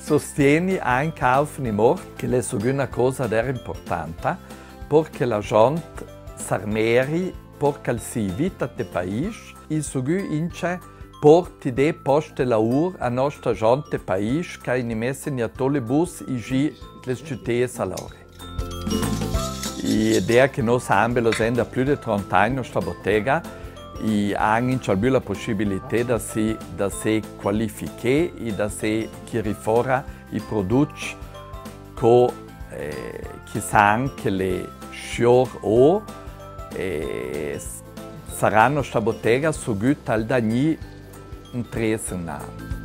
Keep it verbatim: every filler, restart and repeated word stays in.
sostieni anche alcuni morti che è una cosa importante perché la gente s'armeri perché si vita del paese e sogu ince porti de poste lavoro a nostra gente del paese che in messo in atole bus e gi le città salari. L'idea che noi abbiamo da più di trenta anni nostra bottega e anche la possibilità da si, da si qualificare e da si tirare fuori i prodotti che, eh, che sanno che le sciore o eh, sarà nostra bottega so gut al da ni interessante.